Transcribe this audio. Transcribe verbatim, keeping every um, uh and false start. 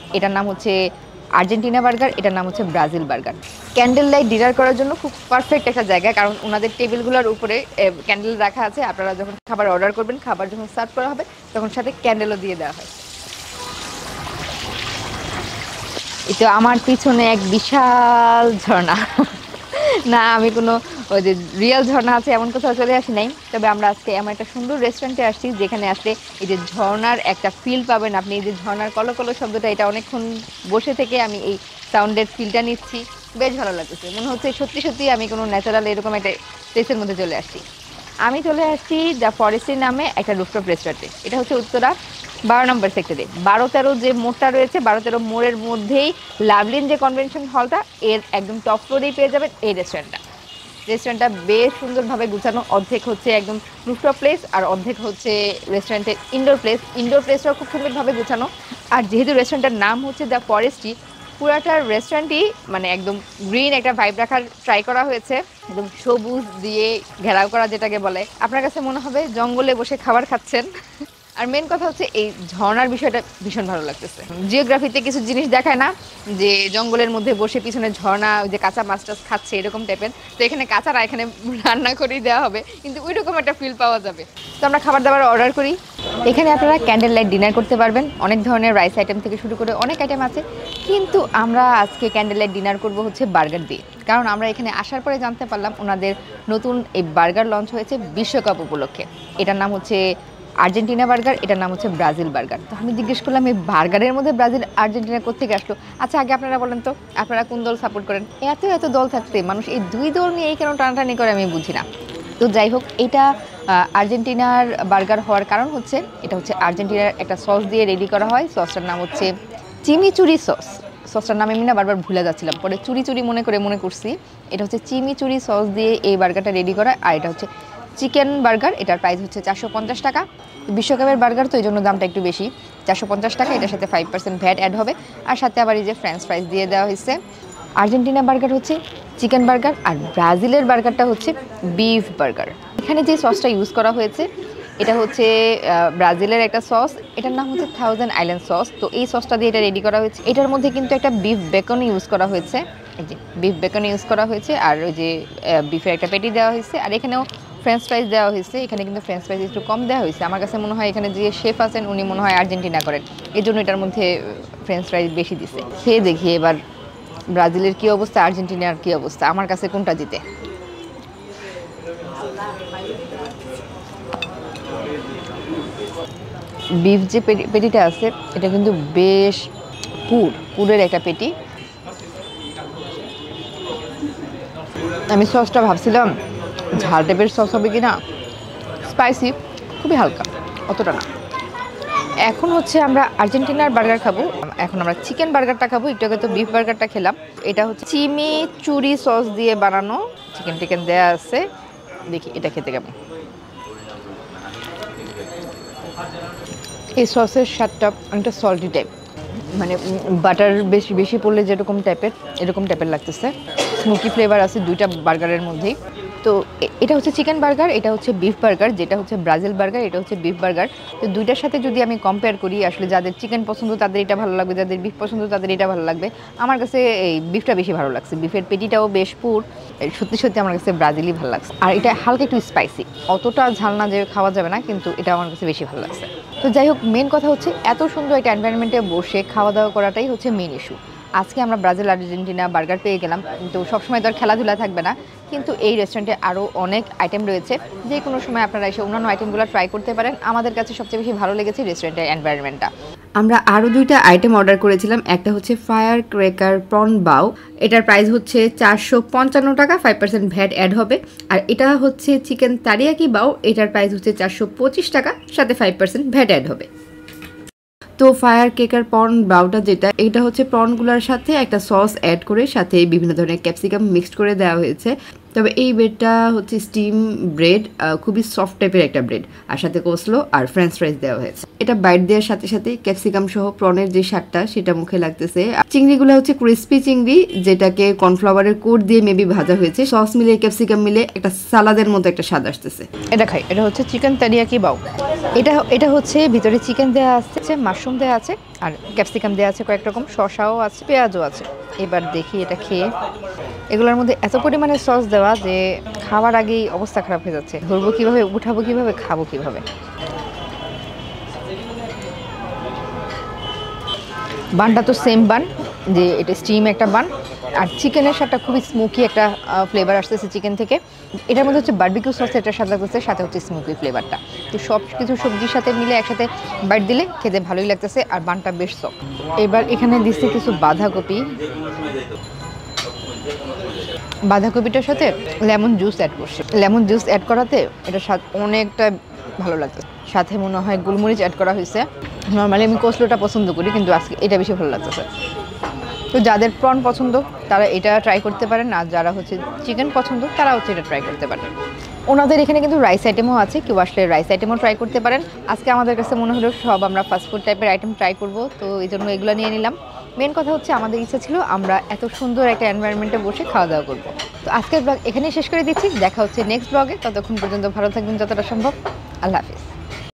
এটার নাম হচ্ছে আর্জেন্টিনা বার্গার, এটার নাম হচ্ছে Brazil burger. Candle light dinner করার জন্য খুব পারফেক্ট একটা জায়গা, কারণ ওনাদের টেবিলগুলোর উপরে ক্যান্ডেল রাখা আছে। আপনারা যখন খাবার অর্ডার করবেন, খাবার যখন সার্ভ করা হবে তখন সাথে ক্যান্ডেলও দিয়ে দেওয়া হয়। এটা আমার পিছনে এক বিশাল ঝর্ণা। না, আমি কোনো ওই যে রিয়েল ঝর্ণা আছে এমন কোথাও চলে আসি নাই, তবে আমরা আজকে এমন একটা সুন্দর রেস্টুরেন্টে আসছি যেখানে আসলে এই যে ঝর্ণার একটা ফিল পাবেন আপনি। এই যে ঝর্ণার কলো কলো শব্দটা, এটা অনেকক্ষণ বসে থেকে আমি এই সাউন্ডের ফিলটা নিচ্ছি, বেশ ভালো লাগতেছে। মনে হচ্ছে সত্যি সত্যি আমি কোনো ন্যাচারাল এরকম একটা প্লেসের মধ্যে চলে আসছি। আমি চলে আসছি দ্য ফরেস্টি নামে একটা রুফটপ রেস্টুরেন্টে। এটা হচ্ছে উত্তরা বারো নম্বর সেক্টরে। বারো তেরো যে মোড়টা রয়েছে, বারো তেরো মোড়ের মধ্যেই লাভলিন যে কনভেনশন হলটা, এর একদম টপ ফ্লোরেই পেয়ে যাবেন এই রেস্টুরেন্টটা। রেস্টুরেন্টটা বেশ সুন্দরভাবে গুছানো, অর্ধেক হচ্ছে একদম রুফটপ প্লেস আর অর্ধেক হচ্ছে রেস্টুরেন্টের ইনডোর প্লেস। ইনডোর প্লেসটাও খুব সুন্দরভাবে গুছানো। আর যেহেতু রেস্টুরেন্টের নাম হচ্ছে দ্য ফরেস্টি, পুরাটা রেস্টুরেন্টই মানে একদম গ্রিন একটা ভাইব রাখার ট্রাই করা হয়েছে, একদম সবুজ দিয়ে ঘেরাও করা, যেটাকে বলে। আপনার কাছে মনে হবে জঙ্গলে বসে খাবার খাচ্ছেন। আর মেন কথা হচ্ছে এই ঝর্ণার বিষয়টা ভীষণ ভালো লাগতেছে। জিওগ্রাফিতে কিছু জিনিস দেখায় না যে জঙ্গলের মধ্যে বসে পিছনে ঝর্ণা, ওই যে কাঁচা মাছ টাছ খাচ্ছে এরকম টাইপের, তো এখানে কাঁচারা এখানে রান্না করেই দেওয়া হবে, কিন্তু ওই রকম একটা ফিল পাওয়া যাবে। তো আমরা খাবার দাবার অর্ডার করি। এখানে আপনারা ক্যান্ডেল লাইট ডিনার করতে পারবেন। অনেক ধরনের রাইস আইটেম থেকে শুরু করে অনেক আইটেম আছে, কিন্তু আমরা আজকে ক্যান্ডেল লাইট ডিনার করবো হচ্ছে বার্গার দিয়ে। কারণ আমরা এখানে আসার পরে জানতে পারলাম ওনাদের নতুন এই বার্গার লঞ্চ হয়েছে বিশ্বকাপ উপলক্ষে। এটার নাম হচ্ছে আর্জেন্টিনা বার্গার, এটার নাম হচ্ছে ব্রাজিল বার্গার। তো আমি জিজ্ঞেস করলাম এই বার্গারের মধ্যে ব্রাজিল আর্জেন্টিনা কোত্থেকে আসলো। আচ্ছা, আগে আপনারা বলেন তো আপনারা কোন দল সাপোর্ট করেন? এত এত দল থাকতে মানুষ এই দুই দল নিয়ে এই কেন টানাটানি করে আমি বুঝি না। তো যাই হোক, এটা আর্জেন্টিনার বার্গার হওয়ার কারণ হচ্ছে এটা হচ্ছে আর্জেন্টিনার একটা সস দিয়ে রেডি করা হয়। সসটার নাম হচ্ছে চিমিচুরি সস। সসটার নাম আমি না বারবার ভুলে যাচ্ছিলাম, পরে চুরি চুরি মনে করে মনে করছি। এটা হচ্ছে চিমিচুরি সস দিয়ে এই বার্গারটা রেডি করা। আর এটা হচ্ছে চিকেন বার্গার, এটার প্রাইস হচ্ছে চারশো পঞ্চাশ টাকা। বিশ্বকাপের বার্গার তো এই জন্য দামটা একটু বেশি, চারশো পঞ্চাশ টাকা। এটার সাথে ফাইভ পার্সেন্ট ভ্যাট অ্যাড হবে, আর সাথে আবার এই যে ফ্রেঞ্চ ফ্রাইস দিয়ে দেওয়া হয়েছে। আর্জেন্টিনা বার্গার হচ্ছে চিকেন বার্গার, আর ব্রাজিলের বার্গারটা হচ্ছে বিফ বার্গার। এখানে যে সসটা ইউজ করা হয়েছে এটা হচ্ছে ব্রাজিলের একটা সস, এটার নাম হচ্ছে থাউজেন্ড আইল্যান্ড সস। তো এই সসটা দিয়ে এটা রেডি করা হয়েছে। এটার মধ্যে কিন্তু একটা বিফ বেকন ইউজ করা হয়েছে, এই যে বিফ বেকন ইউজ করা হয়েছে, আর ওই যে বিফের একটা পেটি দেওয়া হয়েছে, আর এখানেও ফ্রেঞ্চ ফ্রাইস দেওয়া হয়েছে। এখানে কিন্তু ফ্রেঞ্চ ফ্রাইস একটু কম দেওয়া হয়েছে। আমার কাছে মনে হয় এখানে যে শেফ আছেন উনি মনে হয় আর্জেন্টিনা করেন, এই জন্য এটার মধ্যে ফ্রেঞ্চ ফ্রাইস বেশি দিছে। খেয়ে দেখি এবার ব্রাজিলের কী অবস্থা, আর্জেন্টিনার কী অবস্থা, আমার কাছে কোনটা জিতে। বিফ যে পেটিটা আছে এটা কিন্তু বেশ পুর পুরের একটা পেটি। আমি সসটা ভাবছিলাম ঝাল টাইপের সস হবে কিনা, স্পাইসি, খুবই হালকা, অতটা না। এখন হচ্ছে আমরা আর্জেন্টিনার বার্গার খাবো। এখন আমরা চিকেন বার্গারটা খাবো। একটু আগে তো বিফ বার্গারটা খেলাম। এটা হচ্ছে চিমি চুরি সস দিয়ে বানানো, চিকেন টিকেন দেয়া আছে। দেখি এটা খেতে কেমন। এই সসের স্বাদটা অনেকটা সল্টি টাইপ, মানে বাটার বেশি বেশি পড়লে যেরকম টাইপের এরকম টাইপের লাগতেছে। স্মোকি ফ্লেভার আছে দুইটা বার্গারের মধ্যেই। তো এটা হচ্ছে চিকেন বার্গার, এটা হচ্ছে বিফ বার্গার, যেটা হচ্ছে ব্রাজিল বার্গার, এটা হচ্ছে বিফ বার্গার। তো দুইটার সাথে যদি আমি কম্পেয়ার করি, আসলে যাদের চিকেন পছন্দ তাদের এটা ভালো লাগবে, যাদের বিফ পছন্দ তাদের এটা ভালো লাগবে। আমার কাছে এই বিফটা বেশি ভালো লাগছে, বিফের পেটিটাও বেশ পুর। সত্যি সত্যি আমার কাছে ব্রাজিলই ভালো লাগছে। আর এটা হালকা একটু স্পাইসি, অতটা ঝাল না যে খাওয়া যাবে না, কিন্তু এটা আমার কাছে বেশি ভালো লাগছে। তো যাই হোক, মেন কথা হচ্ছে এত সুন্দর একটা এনভায়রনমেন্টে বসে খাওয়া দাওয়া করাটাই হচ্ছে মেন ইস্যু। আজকে আমরা ব্রাজিল আর্জেন্টিনা বার্গার পেয়ে গেলাম, কিন্তু সবসময় তো আর খেলাধুলা থাকবে না, কিন্তু এই রেস্টুরেন্টে আরও অনেক আইটেম রয়েছে। যে কোনো সময় আপনারা এসে অন্যান্য আইটেমগুলো ট্রাই করতে পারেন। আমাদের কাছে সবচেয়ে বেশি ভালো লেগেছে রেস্টুরেন্টের এনভায়রনমেন্টটা। আমরা আরও দুইটা আইটেম অর্ডার করেছিলাম। একটা হচ্ছে ফায়ার ক্র্যাকার প্রন বাউ, এটার প্রাইস হচ্ছে চারশো পঞ্চান্ন টাকা, ফাইভ পার্সেন্ট ভ্যাট অ্যাড হবে। আর এটা হচ্ছে চিকেন তারিয়াকি বাউ, এটার প্রাইস হচ্ছে চারশো পঁচিশ টাকা, সাথে ফাইভ পার্সেন্ট ভ্যাট অ্যাড হবে। তো ফায়ার কেকার প্রন বাউটা যেটা, এটা হচ্ছে প্রনগুলোর সাথে একটা সস অ্যাড করে সাথে বিভিন্ন ধরনের ক্যাপসিকাম মিক্সড করে দেওয়া হয়েছে। তবে এই ব্রেডটা হচ্ছে স্টিম ব্রেড, খুবই সফট টাইপের একটা ব্রেড, আর সাথে কোসলো আর ফ্রেঞ্চ ফ্রাইজ দেওয়া হয়েছে। এটা বাইট দেওয়ার সাথে সাথে ক্যাপসিকাম সহ প্রনের যে স্বাদটা সেটা মুখে লাগতেছে। চিংড়িগুলো হচ্ছে ক্রিস্পি চিংড়ি, যেটাকে কর্নফ্লাওয়ারের কোট দিয়ে মেবি ভাজা হয়েছে। সস মিলে ক্যাপসিকাম মিলে একটা সালাদের মতো একটা স্বাদ আসতেছে। এটা খাই, এটা হচ্ছে চিকেন তেরিয়াকি বাউ। এটা এটা হচ্ছে ভিতরে চিকেন দেওয়া আছে, মাশরুম দেওয়া আছে, আর ক্যাপসিকাম দেওয়া আছে কয়েক রকম, শসাও আছে, পেঁয়াজও আছে। এবার দেখি এটা খেয়ে। এগুলোর মধ্যে এত পরিমাণে সস দেওয়া যে খাওয়ার আগেই অবস্থা খারাপ হয়ে যাচ্ছে। ধরবো কীভাবে, উঠাবো কীভাবে, খাবো কীভাবে। বানটা তো সেম বান, যে এটা স্টিম একটা বান, আর চিকেনের স্বাদটা খুবই স্মোকি একটা ফ্লেভার আসতেছে চিকেন থেকে। এটার মধ্যে হচ্ছে বারবিকিউ সস, এটা স্বাদ লাগতেছে, সাথে হচ্ছে স্মোকি ফ্লেভারটা। তো সব কিছু সবজির সাথে মিলে একসাথে বাইট দিলে খেতে ভালোই লাগতেছে, আর বানটা বেশ সফট। এবার এখানে দিচ্ছে কিছু বাঁধাকপি, বাঁধাকপিটার সাথে লেমন জুস অ্যাড করছে। লেমন জুস অ্যাড করাতে এটা স্বাদ অনেকটা ভালো লাগছে। সাথে মনে হয় গোলমরিচ অ্যাড করা হয়েছে। নর্মালি আমি কোসলোটা পছন্দ করি, কিন্তু আজকে এটা বেশি ভালো লাগতেছে। তো যাদের প্রন পছন্দ তারা এটা ট্রাই করতে পারেন, আর যারা হচ্ছে চিকেন পছন্দ তারা হচ্ছে এটা ট্রাই করতে পারেন। ওনাদের এখানে কিন্তু রাইস আইটেমও আছে, কেউ আসলে রাইস আইটেমও ট্রাই করতে পারেন। আজকে আমাদের কাছে মনে হলো সব আমরা ফাস্টফুড টাইপের আইটেম ট্রাই করব, তো এই জন্য এগুলো নিয়ে নিলাম। মেন কথা হচ্ছে আমাদের ইচ্ছা ছিল আমরা এত সুন্দর একটা এনভায়রনমেন্টে বসে খাওয়া দাওয়া করবো। তো আজকের ব্লগ এখানেই শেষ করে দিচ্ছি, দেখা হচ্ছে নেক্সট ব্লগে। ততক্ষণ পর্যন্ত ভালো থাকবেন যতটা সম্ভব। আল্লাহ হাফিজ।